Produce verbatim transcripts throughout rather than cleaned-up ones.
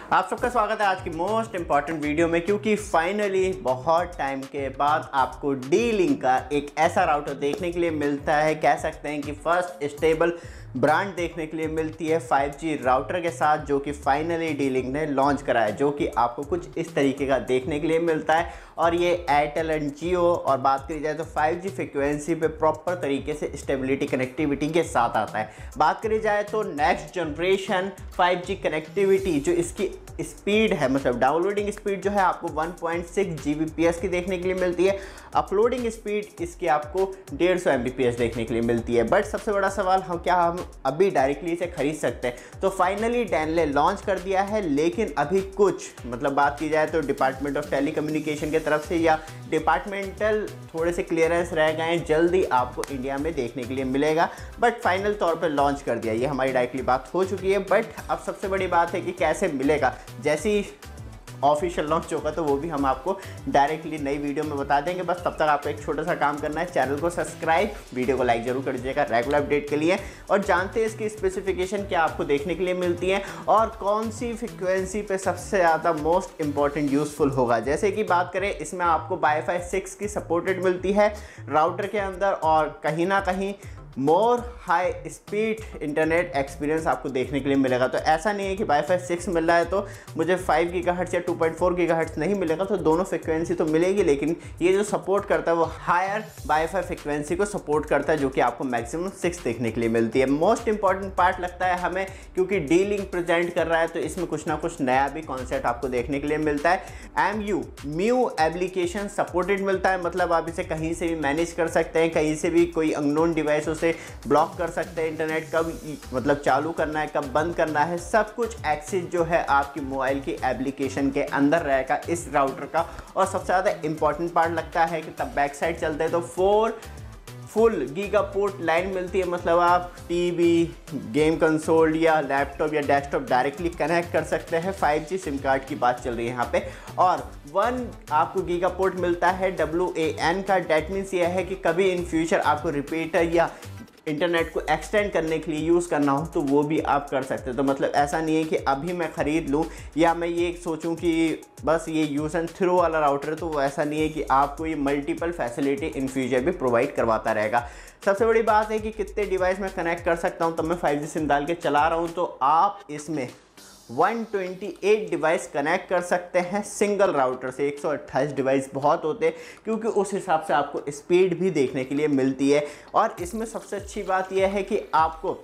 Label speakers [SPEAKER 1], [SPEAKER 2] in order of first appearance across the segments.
[SPEAKER 1] आप सबका स्वागत है आज की मोस्ट इंपॉर्टेंट वीडियो में, क्योंकि फाइनली बहुत टाइम के बाद आपको डी लिंक का एक ऐसा राउटर देखने के लिए मिलता है। कह सकते हैं कि फर्स्ट स्टेबल ब्रांड देखने के लिए मिलती है फाइव जी राउटर के साथ, जो कि फाइनली डी लिंक ने लॉन्च करा है, जो कि आपको कुछ इस तरीके का देखने के लिए मिलता है। और ये एयरटेल एंड जियो, और बात करी जाए तो फाइव जी फ्रिक्वेंसी पे प्रॉपर तरीके से स्टेबिलिटी कनेक्टिविटी के साथ आता है। बात करी जाए तो next generation five G connectivity, जो इसकी स्पीड है, मतलब डाउनलोडिंग स्पीड जो है आपको one point six G B P S की देखने के लिए मिलती है। अपलोडिंग स्पीड इसकी आपको डेढ़ सौ एम बी पी एस देखने के लिए मिलती है। बट सबसे बड़ा सवाल, हम क्या हम अभी डायरेक्टली इसे खरीद सकते हैं? तो फाइनली डेल ने लॉन्च कर दिया है, लेकिन अभी कुछ मतलब बात की जाए तो डिपार्टमेंट ऑफ टेली कम्युनिकेशन की तरफ से या डिपार्टमेंटल थोड़े से क्लियरेंस रह गए हैं, जल्दी आपको इंडिया में देखने के लिए मिलेगा। बट फाइनल तौर पर लॉन्च कर दिया, ये हमारी डायरेक्टली बात हो चुकी है। बट अब सबसे बड़ी बात है कि कैसे मिलेगा। जैसे ही ऑफिशियल लॉन्च होगा तो वो भी हम आपको डायरेक्टली नई वीडियो में बता देंगे। बस तब तक आपको एक छोटा सा काम करना है, चैनल को सब्सक्राइब, वीडियो को लाइक जरूर कर दीजिएगा रेगुलर अपडेट के लिए। और जानते हैं इसकी स्पेसिफिकेशन क्या आपको देखने के लिए मिलती है और कौन सी फ्रिक्वेंसी पे सबसे ज़्यादा मोस्ट इंपॉर्टेंट यूज़फुल होगा। जैसे कि बात करें, इसमें आपको वाईफाई सिक्स की सपोर्टेड मिलती है राउटर के अंदर, और कहीं ना कहीं more high speed internet experience आपको देखने के लिए मिलेगा। तो ऐसा नहीं है कि वाईफाई सिक्स मिल रहा है तो मुझे फाइव गीगाहर्ट्ज़ या टू पॉइंट फोर गीगाहर्ट्ज़ नहीं मिलेगा, तो दोनों फ्रिक्वेंसी तो मिलेगी, लेकिन ये जो सपोर्ट करता है वो हायर वाईफाई फ्रिक्वेंसी को सपोर्ट करता है, जो कि आपको मैक्सिमम सिक्स देखने के लिए मिलती है। मोस्ट इंपॉर्टेंट पार्ट लगता है हमें, क्योंकि डी लिंक प्रेजेंट कर रहा है तो इसमें कुछ ना कुछ नया भी कॉन्सेप्ट आपको देखने के लिए मिलता है। M U mu application supported मिलता है, मतलब आप इसे कहीं से भी मैनेज कर सकते हैं, कहीं से भी कोई अननोन डिवाइसों से ब्लॉक कर सकते हैं। इंटरनेट कब मतलब चालू करना है, कब बंद करना है, सब कुछ एक्सेस जो है आपकी मोबाइल की एप्लीकेशन के अंदर रहेगा इस राउटर का। और सबसे ज़्यादा इंपॉर्टेंट पार्ट लगता है कि तब बैक साइड चलते हैं तो four full giga port line मिलती है, मतलब आप टीवी, गेम कंसोल या लैपटॉप या डेस्कटॉप डायरेक्टली कनेक्ट कर सकते हैं। फाइव जी सिम कार्ड की बात चल रही है यहाँ पे। और वन आपको गीगा पोर्ट मिलता है डब्ल्यू ए एन का। डेट मीन्स ये है कि कभी इन फ्यूचर आपको रिपीटर या इंटरनेट को एक्सटेंड करने के लिए यूज़ करना हो तो वो भी आप कर सकते हो। तो मतलब ऐसा नहीं है कि अभी मैं ख़रीद लूँ या मैं ये सोचूं कि बस ये यूज़ एंड थ्रो वाला राउटर है, तो वो ऐसा नहीं है कि आपको ये मल्टीपल फैसिलिटी इन फ्यूचर भी प्रोवाइड करवाता रहेगा। सबसे बड़ी बात है कि कितने डिवाइस में कनेक्ट कर सकता हूँ। तो मैं फाइव जी सिम डाल के चला रहा हूँ, तो आप इसमें one twenty eight device connect कर सकते हैं सिंगल राउटर से। एक सौ अट्ठाईस डिवाइस बहुत होते हैं, क्योंकि उस हिसाब से आपको स्पीड भी देखने के लिए मिलती है। और इसमें सबसे अच्छी बात यह है कि आपको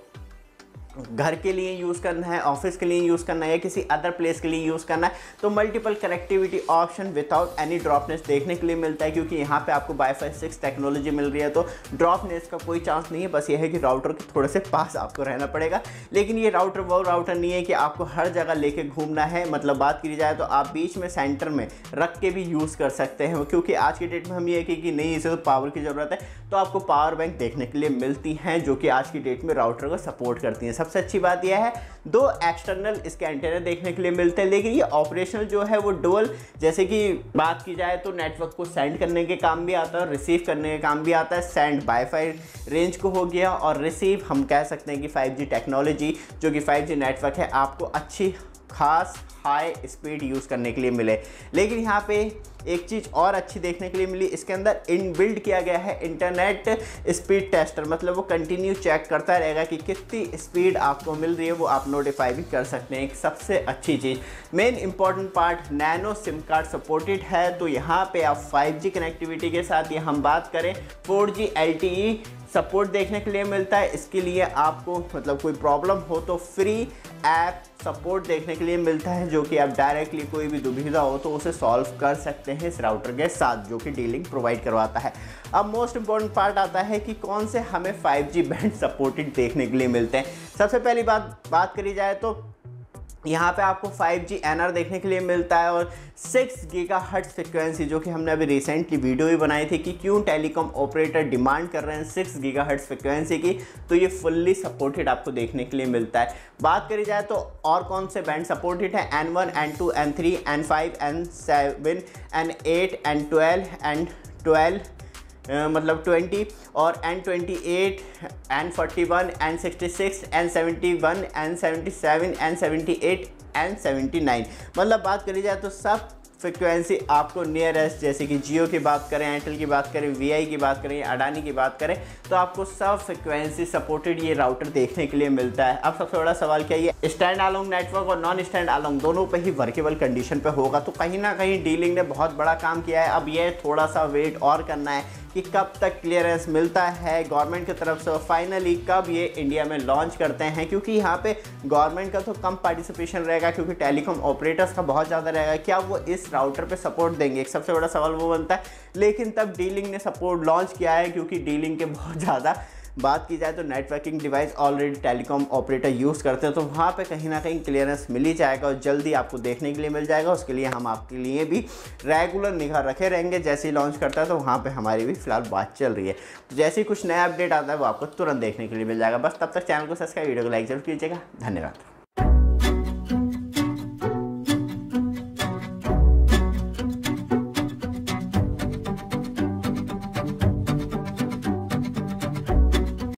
[SPEAKER 1] घर के लिए यूज़ करना है, ऑफिस के लिए यूज़ करना है या किसी अदर प्लेस के लिए यूज़ करना है, तो multiple connectivity option without any dropness देखने के लिए मिलता है। क्योंकि यहाँ पे आपको वाईफाई सिक्स टेक्नोलॉजी मिल रही है, तो ड्रॉपनेस का कोई चांस नहीं है। बस ये है कि राउटर के थोड़े से पास आपको रहना पड़ेगा। लेकिन ये राउटर वो राउटर नहीं है कि आपको हर जगह लेके घूमना है। मतलब बात की जाए तो आप बीच में सेंटर में रख के भी यूज़ कर सकते हैं, क्योंकि आज की डेट में हम ये कि नहीं, इसे तो पावर की ज़रूरत है, तो आपको पावर बैंक देखने के लिए मिलती हैं, जो कि आज की डेट में राउटर को सपोर्ट करती हैं। सबसे अच्छी बात यह है, दो एक्सटर्नल इसके एंटेना देखने के लिए मिलते हैं, लेकिन ये ऑपरेशनल जो है वो डुअल, जैसे कि बात की जाए तो नेटवर्क को सेंड करने के काम भी आता है और रिसीव करने के काम भी आता है। सेंड वाईफाई रेंज को हो गया, और रिसीव हम कह सकते हैं कि फाइव जी टेक्नोलॉजी, जो कि फाइव जी नेटवर्क है, आपको अच्छी खास हाई स्पीड यूज़ करने के लिए मिले। लेकिन यहाँ पे एक चीज़ और अच्छी देखने के लिए मिली, इसके अंदर इनबिल्ड किया गया है इंटरनेट स्पीड टेस्टर, मतलब वो कंटिन्यू चेक करता रहेगा कि कितनी स्पीड आपको मिल रही है, वो आप नोटिफाई भी कर सकते हैं। एक सबसे अच्छी चीज़, main important part, nano SIM card supported है। तो यहाँ पे आप फाइव जी कनेक्टिविटी के साथ, ये हम बात करें four G L T E support देखने के लिए मिलता है। इसके लिए आपको मतलब कोई प्रॉब्लम हो तो फ्री ऐप सपोर्ट देखने के लिए मिलता है, जो कि आप डायरेक्टली कोई भी दुविधा हो तो उसे सॉल्व कर सकते हैं इस राउटर के साथ, जो कि डी लिंक प्रोवाइड करवाता है। अब मोस्ट इंपॉर्टेंट पार्ट आता है कि कौन से हमें फाइव जी बैंड सपोर्टेड देखने के लिए मिलते हैं। सबसे पहली बात बात करी जाए तो यहाँ पे आपको फाइव जी एन आर देखने के लिए मिलता है, और सिक्स गीगाहर्ट्ज़ फ्रिक्वेंसी, जो कि हमने अभी रिसेंटली वीडियो भी बनाई थी कि क्यों टेलीकॉम ऑपरेटर डिमांड कर रहे हैं सिक्स गीगाहर्ट्ज़ फ्रिक्वेंसी की, तो ये फुल्ली सपोर्टेड आपको देखने के लिए मिलता है। बात करी जाए तो और कौन से बैंड सपोर्टेड है, N one, N two, N three, N five, N seven, N eight, N twelve, N twelve Uh, मतलब ट्वेंटी, और N twenty eight, N forty one, N sixty six, N seventy one, N seventy seven, N seventy eight, N seventy nine. मतलब बात करी जाए तो सब frequency आपको nearest, जैसे कि जियो की बात करें, एयरटेल की बात करें, वीआई की बात करें, अडानी की बात करें, तो आपको सब फ्रिक्वेंसी सपोर्टेड ये राउटर देखने के लिए मिलता है। अब सबसे बड़ा सवाल क्या है, ये स्टैंड अलोंग नेटवर्क और नॉन स्टैंड अलोंग दोनों पे ही वर्केबल कंडीशन पे होगा। तो कहीं ना कहीं डी-लिंक ने बहुत बड़ा काम किया है। अब ये थोड़ा सा वेट और करना है कि कब तक क्लियरेंस मिलता है गवर्नमेंट की तरफ से और फाइनली कब ये इंडिया में लॉन्च करते हैं, क्योंकि यहाँ पे गवर्नमेंट का तो कम पार्टिसिपेशन रहेगा क्योंकि टेलीकॉम ऑपरेटर्स का बहुत ज़्यादा रहेगा। क्या वो इस राउटर पे सपोर्ट देंगे, एक सबसे बड़ा सवाल वो बनता है। लेकिन तब डी-लिंक ने सपोर्ट लॉन्च किया है, क्योंकि डी-लिंक के बहुत ज़्यादा बात की जाए तो networking device already telecom operator use करते हैं, तो वहाँ पे कहीं ना कहीं क्लियरेंस मिल ही जाएगा और जल्दी आपको देखने के लिए मिल जाएगा। उसके लिए हम आपके लिए भी रेगुलर निगाह रखे रहेंगे। जैसे ही लॉन्च करता है तो वहाँ पे हमारी भी फिलहाल बात चल रही है, तो जैसे ही कुछ नया अपडेट आता है वो आपको तुरंत देखने के लिए मिल जाएगा। बस तब तक चैनल को सब्सक्राइब, वीडियो को लाइक जरूर कीजिएगा। धन्यवाद।